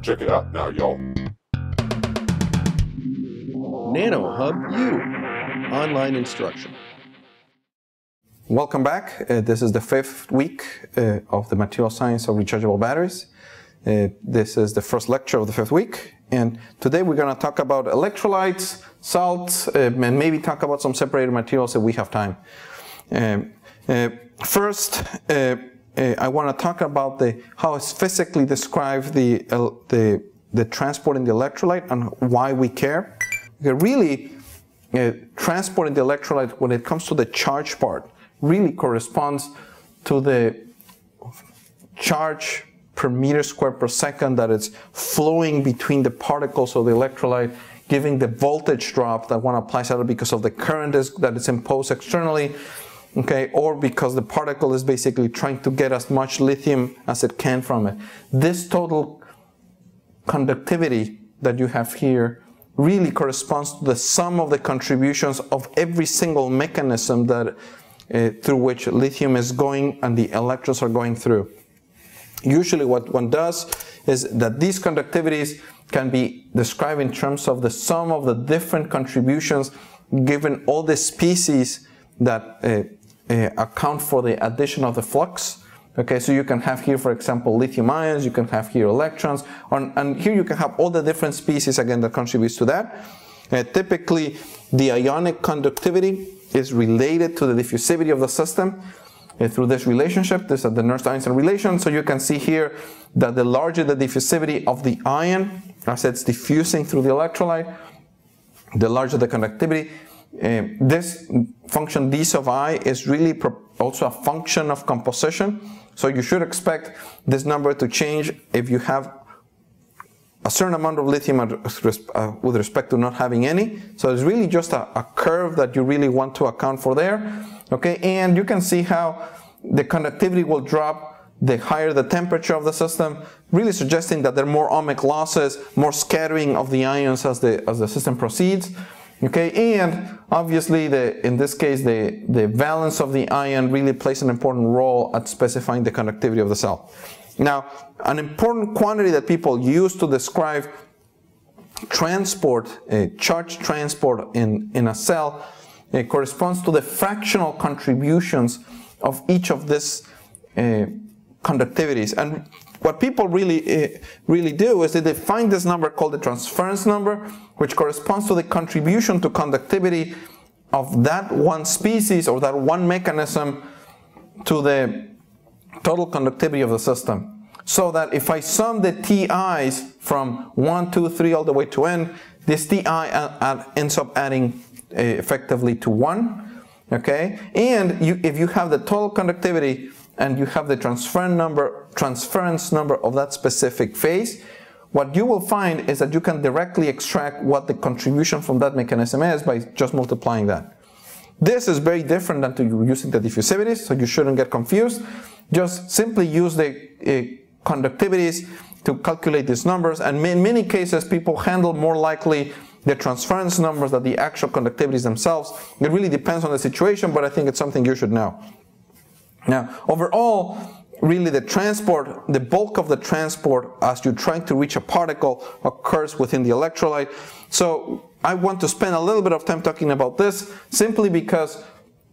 Check it out now, y'all. nanoHUB-U online instruction. Welcome back. This is the 5th week of the material science of rechargeable batteries. This is the first lecture of the 5th week, and today we're going to talk about electrolytes, salts, and maybe talk about some separated materials if we have time. First, I want to talk about how it's physically described the transporting the electrolyte and why we care. Really, transporting the electrolyte when it comes to the charge part really corresponds to the charge per meter squared per second that is flowing between the particles of the electrolyte, giving the voltage drop that one applies either because of the current that is imposed externally, okay, or because the particle is basically trying to get as much lithium as it can from it. This total conductivity that you have here really corresponds to the sum of the contributions of every single mechanism that through which lithium is going and the electrons are going through. Usually what one does is that these conductivities can be described in terms of the sum of the different contributions given all the species that account for the addition of the flux. Okay, so you can have here, for example, lithium ions, you can have here electrons, and here you can have all the different species again that contributes to that. Typically, the ionic conductivity is related to the diffusivity of the system through this relationship. This is the Nernst-Einstein relation. So you can see here that the larger the diffusivity of the ion as it's diffusing through the electrolyte, the larger the conductivity. This function d sub I is really also a function of composition. So you should expect this number to change if you have a certain amount of lithium with respect to not having any. So it's really just a curve that you really want to account for there. Okay, and you can see how the conductivity will drop the higher the temperature of the system, really suggesting that there are more ohmic losses, more scattering of the ions as the system proceeds. Okay, and obviously in this case the valence of the ion really plays an important role at specifying the conductivity of the cell. Now, an important quantity that people use to describe transport, charge transport in a cell, corresponds to the fractional contributions of each of these conductivities. And what people really do is that they find this number called the transference number, which corresponds to the contribution to conductivity of that one species or that one mechanism to the total conductivity of the system. So that if I sum the TIs from 1, 2, 3 all the way to n, this TI ends up adding effectively to 1. Okay, and if you have the total conductivity and you have the transference number of that specific phase, what you will find is that you can directly extract what the contribution from that mechanism is by just multiplying that. This is very different than to using the diffusivities, so you shouldn't get confused. Just simply use the conductivities to calculate these numbers, and in many cases people handle more likely the transference numbers than the actual conductivities themselves. It really depends on the situation, but I think it's something you should know. Now, overall, really the bulk of the transport as you're trying to reach a particle occurs within the electrolyte. So I want to spend a little bit of time talking about this simply because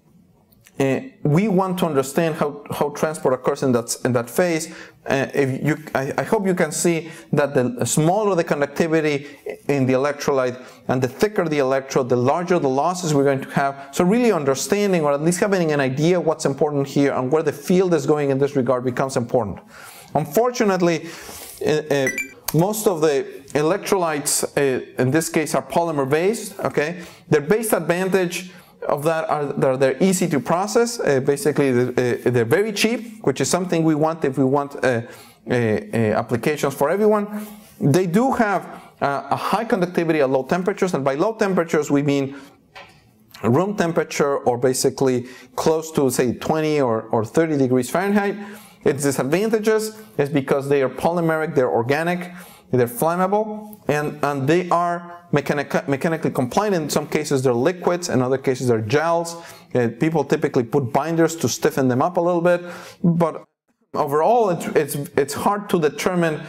we want to understand how transport occurs in that phase. I hope you can see that the smaller the conductivity in the electrolyte and the thicker the electrode, the larger the losses we're going to have. So really understanding, or at least having an idea what's important here and where the field is going in this regard becomes important. Unfortunately, most of the electrolytes in this case are polymer based. Okay, their base advantage of that are they're easy to process. Basically, they're very cheap, which is something we want if we want applications for everyone. They do have a high conductivity at low temperatures, and by low temperatures we mean room temperature or basically close to say 20 or 30 degrees Fahrenheit. Its disadvantages is because they are polymeric, they're organic, they're flammable, and they are mechanically compliant. In some cases they're liquids, in other cases they're gels. People typically put binders to stiffen them up a little bit, but overall it's hard to determine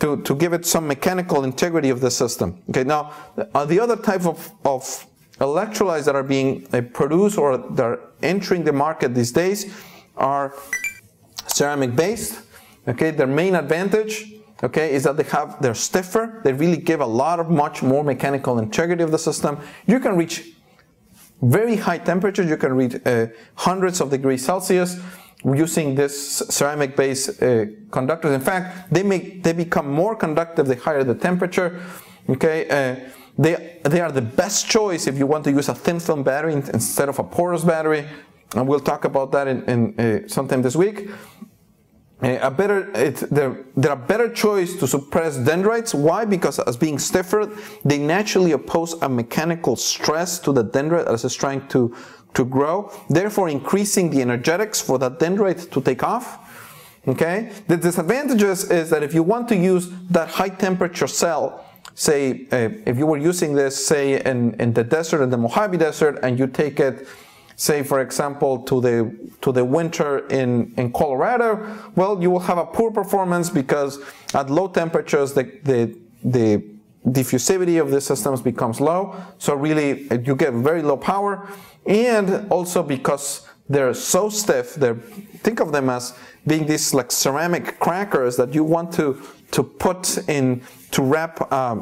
to give it some mechanical integrity of the system. Okay, now the other type of electrolytes that are being produced or that are entering the market these days are ceramic based. Okay, their main advantage, okay, is that they're stiffer. They really give much more mechanical integrity of the system. You can reach very high temperatures. You can reach hundreds of degrees Celsius using this ceramic based conductors. In fact, they become more conductive the higher the temperature. Okay, they are the best choice if you want to use a thin film battery instead of a porous battery, and we'll talk about that in sometime this week. They're a better choice to suppress dendrites. Why? Because as being stiffer, they naturally oppose a mechanical stress to the dendrite as it's trying to grow, therefore increasing the energetics for that dendrite to take off. Okay? The disadvantages is that if you want to use that high temperature cell, say if you were using this, say in the desert, in the Mojave Desert, and you take it, say for example, to the winter in Colorado, well, you will have a poor performance because at low temperatures the diffusivity of the systems becomes low, so really you get very low power, and also because they're so stiff, think of them as being these like ceramic crackers that you want to put in to wrap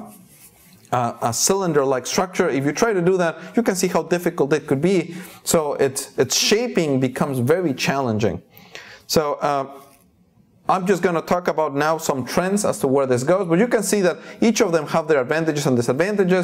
a cylinder-like structure. If you try to do that, you can see how difficult it could be. So its shaping becomes very challenging. So I'm just going to talk about now some trends as to where this goes, but you can see that each of them have their advantages and disadvantages.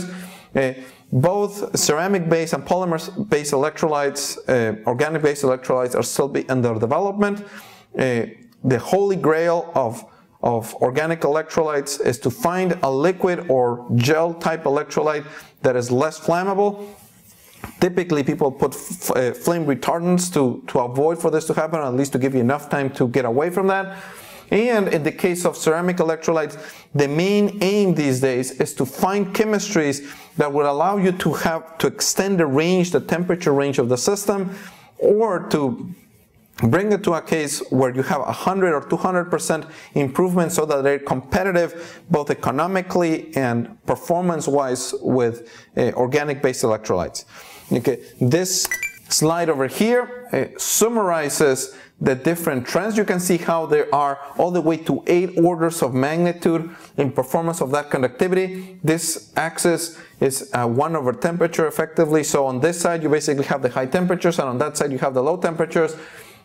Both ceramic-based and polymer-based electrolytes, organic-based electrolytes are still under development. The holy grail of organic electrolytes is to find a liquid or gel type electrolyte that is less flammable. Typically people put flame retardants to avoid for this to happen, or at least to give you enough time to get away from that. And in the case of ceramic electrolytes, the main aim these days is to find chemistries that would allow you to extend the temperature range of the system, or to bring it to a case where you have 100 or 200% improvement so that they're competitive both economically and performance-wise with organic-based electrolytes. Okay, this slide over here summarizes the different trends. You can see how there are all the way to 8 orders of magnitude in performance of that conductivity. This axis is 1 over temperature effectively. So on this side you basically have the high temperatures, and on that side you have the low temperatures.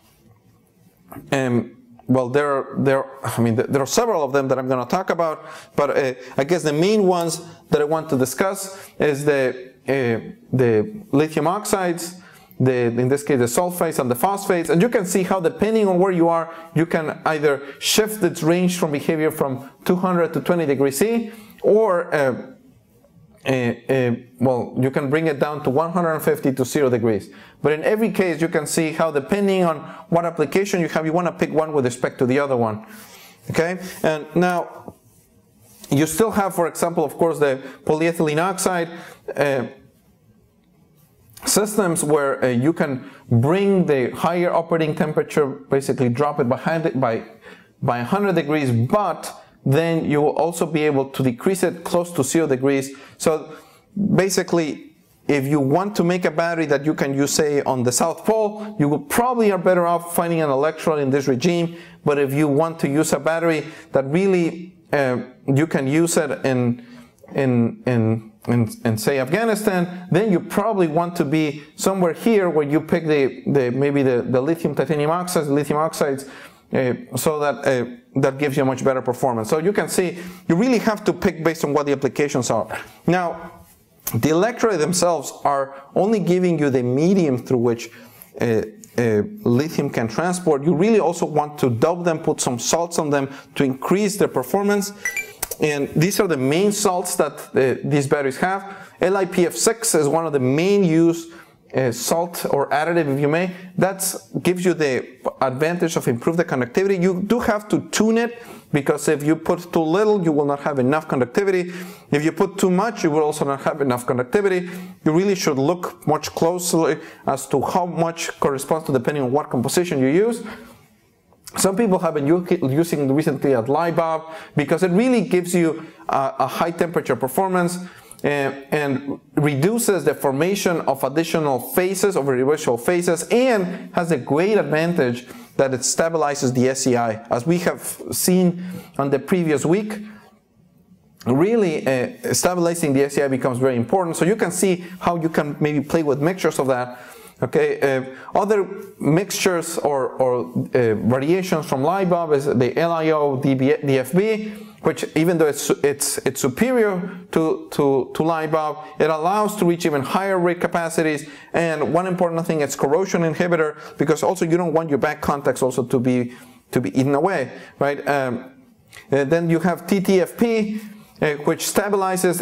Well, there are several of them that I'm going to talk about, but I guess the main ones that I want to discuss is the lithium oxides, in this case the sulfates and the phosphates, and you can see how depending on where you are, you can either shift its range from behavior from 200 to 20 degrees C, or well, you can bring it down to 150 to 0 degrees. But in every case, you can see how depending on what application you have, you want to pick one with respect to the other one. Okay? And now, you still have, for example, of course, the polyethylene oxide systems where you can bring the higher operating temperature, basically drop it by 100 degrees, but then you will also be able to decrease it close to 0 degrees. So basically, if you want to make a battery that you can use, say, on the South Pole, you will probably are better off finding an electrode in this regime. But if you want to use a battery that really you can use it in say Afghanistan, then you probably want to be somewhere here where you pick maybe the lithium titanium oxides, lithium oxides, so that that gives you a much better performance. So you can see you really have to pick based on what the applications are. Now, the electrodes themselves are only giving you the medium through which lithium can transport. You really also want to dope them, put some salts on them to increase their performance. And these are the main salts that these batteries have. LiPF6 is one of the main used salt or additive, if you may. That gives you the advantage of improve the conductivity. You do have to tune it, because if you put too little, you will not have enough conductivity. If you put too much, you will also not have enough conductivity. You really should look much closely as to how much corresponds to depending on what composition you use. Some people have been using recently at LiBOB because it really gives you a high temperature performance and reduces the formation of additional phases, of irreversible phases, and has a great advantage that it stabilizes the SEI. As we have seen on the previous week, really stabilizing the SEI becomes very important. So you can see how you can maybe play with mixtures of that. Okay, other mixtures or variations from LiBOB is the LiO-DFB, which even though it's superior to LiBOB, it allows to reach even higher rate capacities. And one important thing, it's corrosion inhibitor, because also you don't want your back contacts also to be eaten away, right? Then you have TTFP, which stabilizes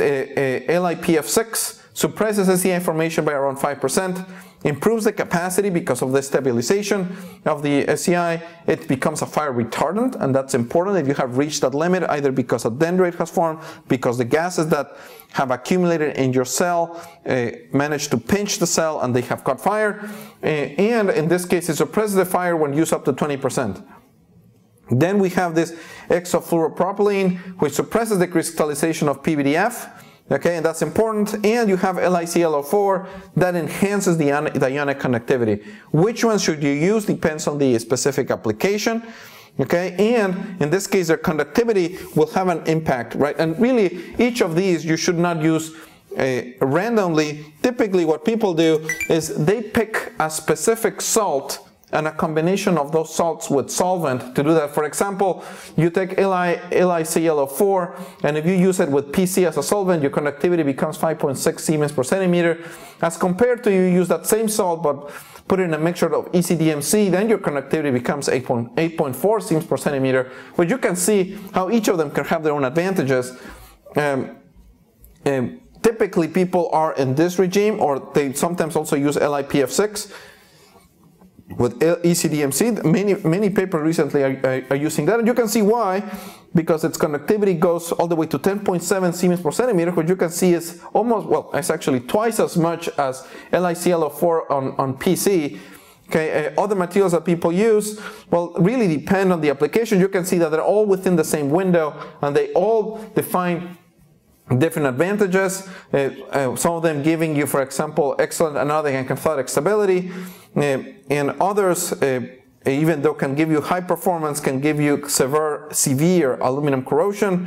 LiPF6, suppresses SEI formation by around 5%, improves the capacity because of the stabilization of the SEI. It becomes a fire retardant, and that's important if you have reached that limit, either because a dendrite has formed, because the gases that have accumulated in your cell manage to pinch the cell and they have caught fire. And in this case, it suppresses the fire when used up to 20%. Then we have this hexafluoropropylene, which suppresses the crystallization of PVDF. Okay, and that's important. And you have LiClO4 that enhances the ionic conductivity. Which one should you use depends on the specific application. Okay, and in this case, their conductivity will have an impact, right? And really, each of these you should not use randomly. Typically, what people do is they pick a specific salt and a combination of those salts with solvent to do that. For example, you take LiClO4, and if you use it with PC as a solvent, your conductivity becomes 5.6 Siemens per centimeter. As compared to you use that same salt, but put it in a mixture of EC-DMC, then your conductivity becomes 8.4 Siemens per centimeter. But you can see how each of them can have their own advantages. Typically, people are in this regime, or they sometimes also use LiPF6. With EC-DMC, many papers recently are using that, and you can see why, because its conductivity goes all the way to 10.7 Siemens per centimeter, which you can see is almost, well, it's actually twice as much as LiClO4 on PC. Okay, other materials that people use, well, really depend on the application. You can see that they're all within the same window, and they all define different advantages. Some of them giving you, for example, excellent anodic and cathodic stability. And others, even though can give you high performance, can give you severe aluminum corrosion.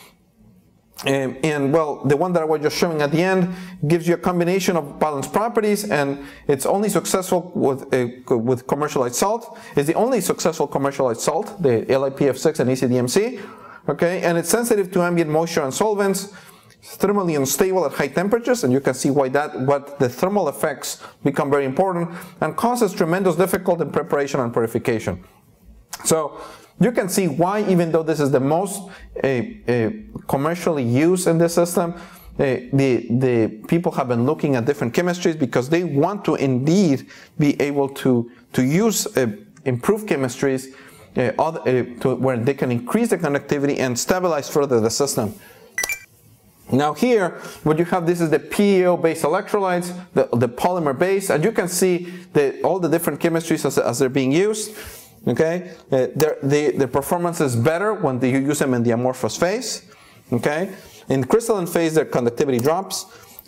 And well, the one that I was just showing at the end gives you a combination of balanced properties, and it's only successful with commercialized salt. It's the only successful commercialized salt, the LiPF6 and EC-DMC. Okay, and it's sensitive to ambient moisture and solvents. Thermally unstable at high temperatures, and you can see why what the thermal effects become very important, and causes tremendous difficulty in preparation and purification. So you can see why, even though this is the most commercially used in this system, the people have been looking at different chemistries because they want to indeed be able to use improved chemistries where they can increase the conductivity and stabilize further the system. Now here, what you have, this is the PEO-based electrolytes, the polymer base, and you can see all the different chemistries as they're being used. Okay, the performance is better when you use them in the amorphous phase. Okay, in crystalline phase, their conductivity drops.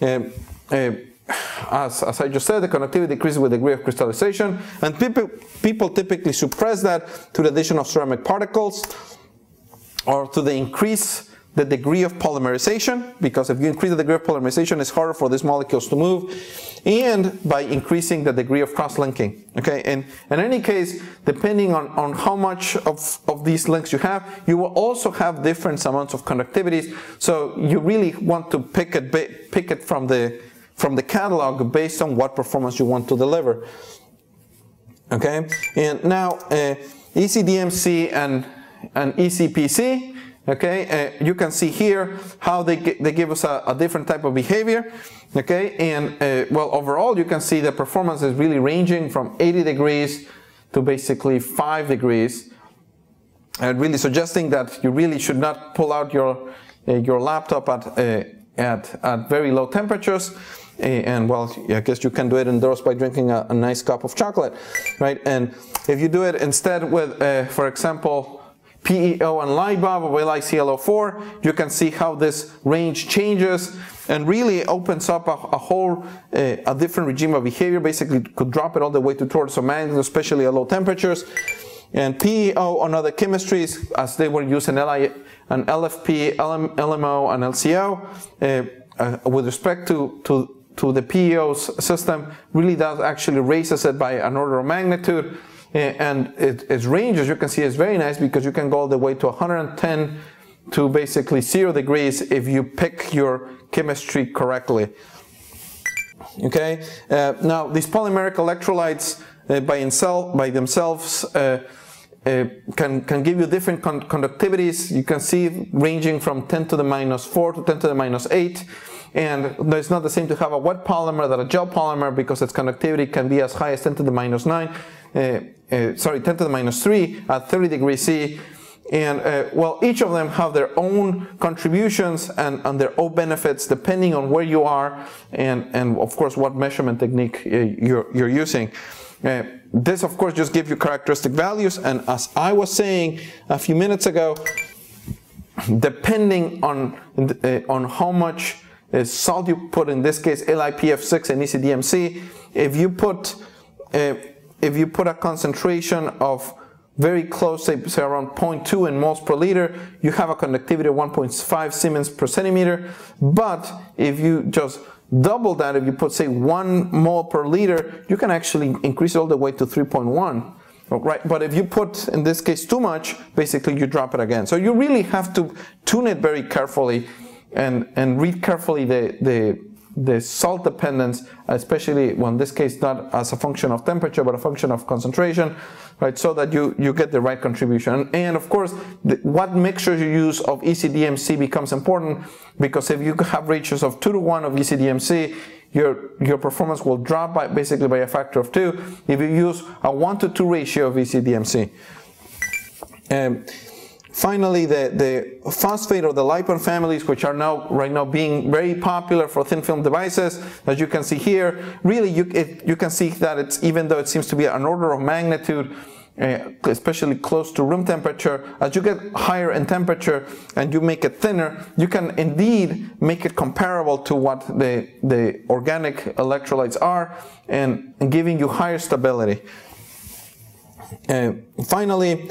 As I just said, the conductivity decreases with the degree of crystallization, and people typically suppress that to the addition of ceramic particles or to the increase the degree of polymerization, because if you increase the degree of polymerization, it's harder for these molecules to move, and by increasing the degree of cross-linking. Okay, and in any case, depending on how much of these links you have, you will also have different amounts of conductivities. So you really want to pick it from the catalog based on what performance you want to deliver. Okay, and now EC-DMC and EC-PC. Okay, you can see here how they give us a different type of behavior. Okay, and well, overall you can see the performance is really ranging from 80 degrees to basically 5 degrees, and really suggesting that you really should not pull out your laptop at very low temperatures. And well, I guess you can do it indoors by drinking a nice cup of chocolate, right? And if you do it instead with, for example, PEO and LiBOB or LiClO4, you can see how this range changes and really opens up a whole a different regime of behavior. Basically, could drop it all the way to tortuosity, especially at low temperatures. And PEO on other chemistries, as they were using LFP, LMO, and LCO, with respect to the PEO's system, really does actually raises it by an order of magnitude. And its range, as you can see, is very nice because you can go all the way to 110 to basically 0 degrees if you pick your chemistry correctly. Okay, now these polymeric electrolytes by themselves can give you different conductivities. You can see ranging from 10 to the -4 to 10 to the -8. And it's not the same to have a wet polymer than a gel polymer because its conductivity can be as high as 10 to the -9. 10 to the -3 at 30 degrees C. And well, each of them have their own contributions and their own benefits depending on where you are and of course what measurement technique you're using. This of course just gives you characteristic values, and as I was saying a few minutes ago, depending on how much salt you put, in this case LiPF6 and EC-DMC, if you put a concentration of very close, say around 0.2 in moles per liter, you have a conductivity of 1.5 Siemens per centimeter. But if you just double that, if you put say 1 mole per liter, you can actually increase it all the way to 3.1. Right? But if you put, in this case, too much, basically you drop it again. So you really have to tune it very carefully and read carefully the salt dependence, especially when in this case not as a function of temperature but a function of concentration, right? So that you get the right contribution. And of course, what mixture you use of EC-DMC becomes important, because if you have ratios of 2 to 1 of EC-DMC, your performance will drop basically by a factor of 2 if you use a 1 to 2 ratio of EC-DMC. Finally, the phosphate or the LiPON families, which are right now being very popular for thin film devices, as you can see here, really you can see that it's, even though it seems to be an order of magnitude, especially close to room temperature, as you get higher in temperature and you make it thinner, you can indeed make it comparable to what the organic electrolytes are, and giving you higher stability. Finally,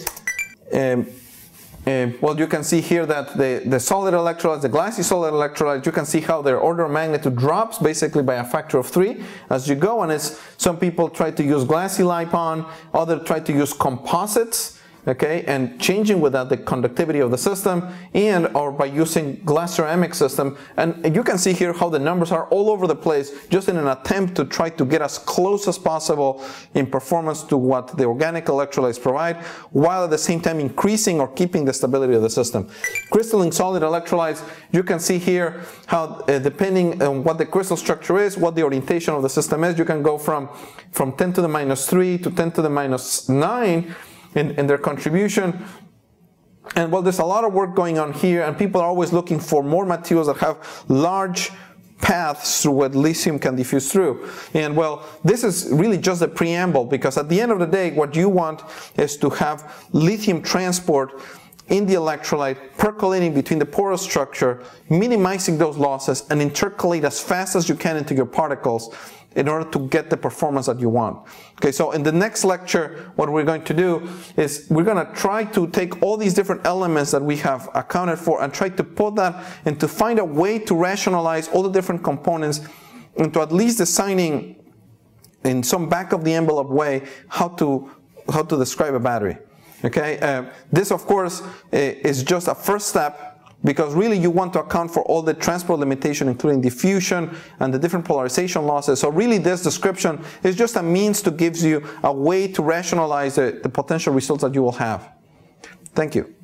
well, you can see here that the solid electrolytes, the glassy solid electrolytes, you can see how their order of magnitude drops basically by a factor of 3 as you go. And some people try to use glassy LiPON, others try to use composites, okay, and changing with that the conductivity of the system, or by using glass ceramic system. And you can see here how the numbers are all over the place, just in an attempt to try to get as close as possible in performance to what the organic electrolytes provide, while at the same time increasing or keeping the stability of the system. Crystalline solid electrolytes, you can see here how depending on what the crystal structure is, what the orientation of the system is, you can go from 10 to the -3 to 10 to the -9 in their contribution. And well, there's a lot of work going on here, and people are always looking for more materials that have large paths through what lithium can diffuse through. And well, this is really just a preamble, because at the end of the day, what you want is to have lithium transport in the electrolyte, percolating between the porous structure, minimizing those losses, and intercalate as fast as you can into your particles in order to get the performance that you want. Okay, so in the next lecture, what we're going to do is we're going to try to take all these different elements that we have accounted for and try to put that and to find a way to rationalize all the different components into at least designing in some back of the envelope way how to describe a battery. Okay, this of course is just a first step, because really you want to account for all the transport limitation, including diffusion and the different polarization losses. So really this description is just a means to give you a way to rationalize the potential results that you will have. Thank you.